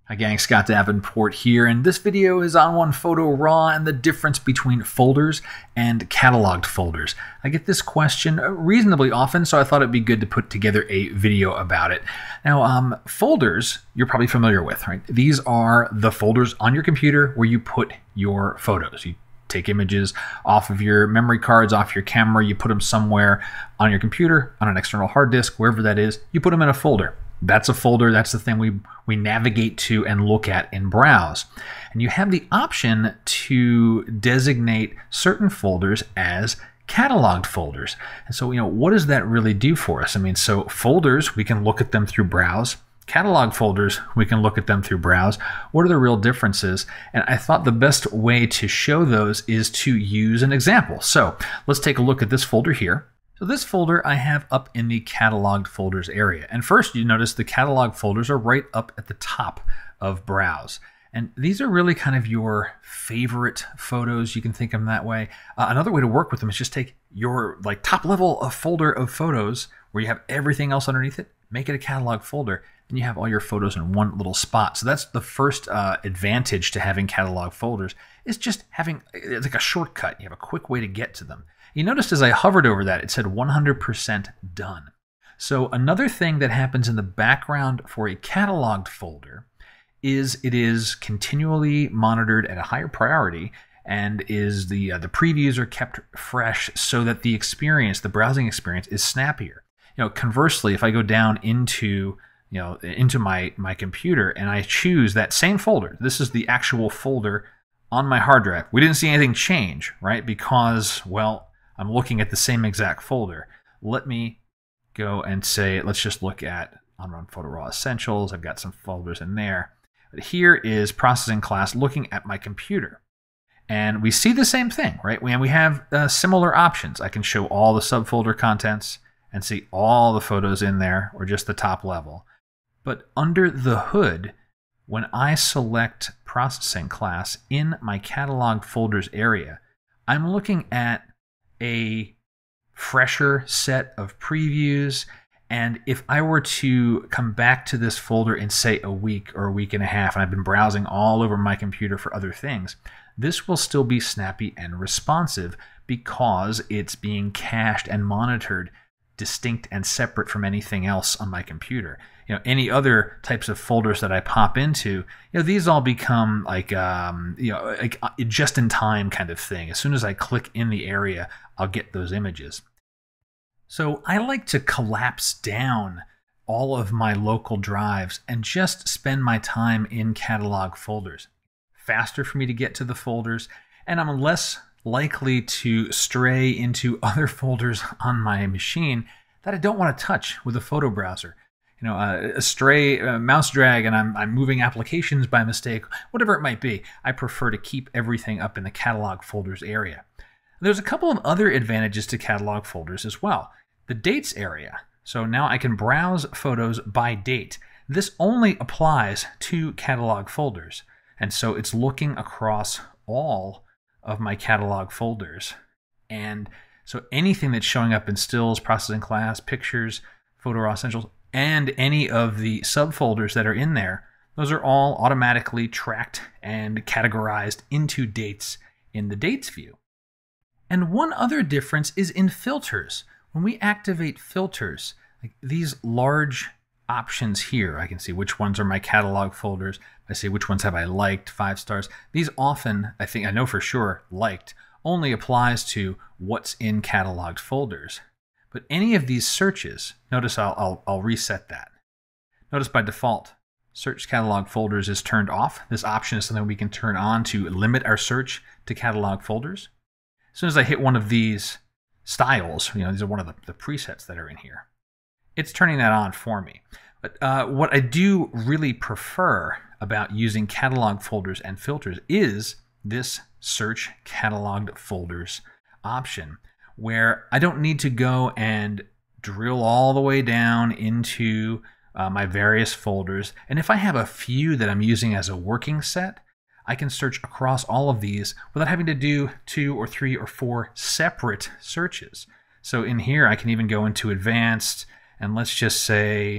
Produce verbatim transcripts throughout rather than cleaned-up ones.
Hi gang, Scott Davenport here, and this video is on OnePhoto Raw and the difference between folders and cataloged folders. I get this question reasonably often, so I thought it'd be good to put together a video about it. Now, um, folders, you're probably familiar with, right? These are the folders on your computer where you put your photos. You take images off of your memory cards, off your camera, you put them somewhere on your computer, on an external hard disk, wherever that is, you put them in a folder. That's a folder, that's the thing we, we navigate to and look at in Browse. And you have the option to designate certain folders as cataloged folders. And so, you know, what does that really do for us? I mean, so folders, we can look at them through Browse. Catalog folders, we can look at them through Browse. What are the real differences? And I thought the best way to show those is to use an example. So let's take a look at this folder here. So this folder I have up in the cataloged folders area. And first you notice the catalog folders are right up at the top of Browse. And these are really kind of your favorite photos. You can think of them that way. Uh, another way to work with them is just take your like top level of folder of photos where you have everything else underneath it, make it a catalog folder, and you have all your photos in one little spot. So that's the first uh, advantage to having catalog folders, is just having, it's like a shortcut. You have a quick way to get to them. You noticed as I hovered over that, it said one hundred percent done. So another thing that happens in the background for a cataloged folder is it is continually monitored at a higher priority, and is the uh, the previews are kept fresh so that the experience, the browsing experience, is snappier. You know, conversely, if I go down into you know into my my computer and I choose that same folder, this is the actual folder on my hard drive. We didn't see anything change, right? Because, well, I'm looking at the same exact folder. Let me go and say, let's just look at on OnePhoto Raw Essentials. I've got some folders in there. But here is Processing Class looking at my computer. And we see the same thing, right? And we have uh, similar options. I can show all the subfolder contents and see all the photos in there, or just the top level. But under the hood, when I select Processing Class in my cataloged folders area, I'm looking at a fresher set of previews. And if I were to come back to this folder in, say, a week or a week and a half, and I've been browsing all over my computer for other things, this will still be snappy and responsive because it's being cached and monitored distinct and separate from anything else on my computer. You know, any other types of folders that I pop into, you know, these all become like, um, you know, like just in time kind of thing. As soon as I click in the area, I'll get those images. So I like to collapse down all of my local drives and just spend my time in catalog folders. Faster for me to get to the folders, and I'm less likely to stray into other folders on my machine that I don't want to touch with a photo browser. You know, uh, a stray uh, mouse drag and I'm, I'm moving applications by mistake, whatever it might be. I prefer to keep everything up in the catalog folders area. There's a couple of other advantages to catalog folders as well. The dates area. So now I can browse photos by date. This only applies to catalog folders. And so it's looking across all of my catalog folders. And so anything that's showing up in Stills, Processing Class, Pictures, Photo Raw Essentials, and any of the subfolders that are in there, those are all automatically tracked and categorized into dates in the dates view. And one other difference is in filters. When we activate filters, like these large options here, I can see which ones are my catalog folders. I see which ones have I liked, five stars. These often, I think, I know for sure, liked, only applies to what's in cataloged folders. But any of these searches, notice I'll, I'll, I'll reset that. Notice by default, search catalog folders is turned off. This option is something we can turn on to limit our search to catalog folders. As soon as I hit one of these styles, you know, these are one of the, the presets that are in here, it's turning that on for me. But uh, what I do really prefer about using catalog folders and filters is this search cataloged folders option, where I don't need to go and drill all the way down into uh, my various folders. And if I have a few that I'm using as a working set, I can search across all of these without having to do two or three or four separate searches. So in here, I can even go into advanced, and let's just say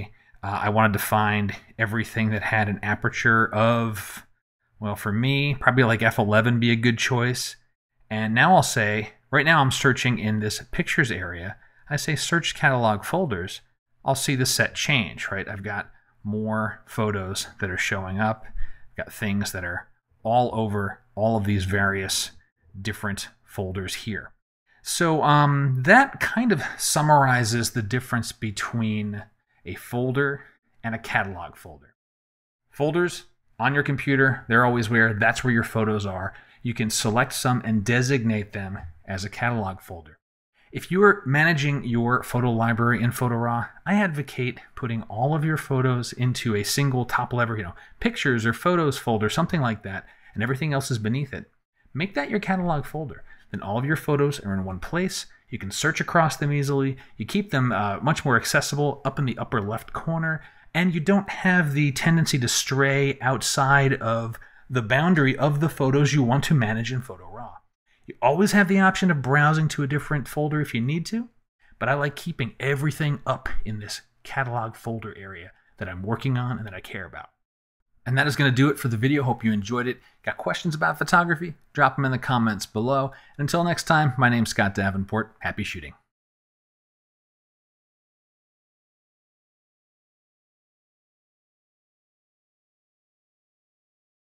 Uh, I wanted to find everything that had an aperture of, well, for me, probably like f eleven be a good choice. And now I'll say, right now I'm searching in this pictures area. I say search catalog folders. I'll see the set change, right? I've got more photos that are showing up. I've got things that are all over all of these various different folders here. So um, that kind of summarizes the difference between a folder and a catalog folder. Folders on your computer, they're always where, that's where your photos are. You can select some and designate them as a catalog folder. If you are managing your photo library in PhotoRaw, I advocate putting all of your photos into a single top level, you know, pictures or photos folder, something like that, and everything else is beneath it. Make that your catalog folder. Then all of your photos are in one place. You can search across them easily. You keep them uh, much more accessible up in the upper left corner, and you don't have the tendency to stray outside of the boundary of the photos you want to manage in PhotoRaw. You always have the option of browsing to a different folder if you need to, but I like keeping everything up in this catalog folder area that I'm working on and that I care about. And that is going to do it for the video. Hope you enjoyed it. Got questions about photography? Drop them in the comments below. And until next time, my name's Scott Davenport. Happy shooting.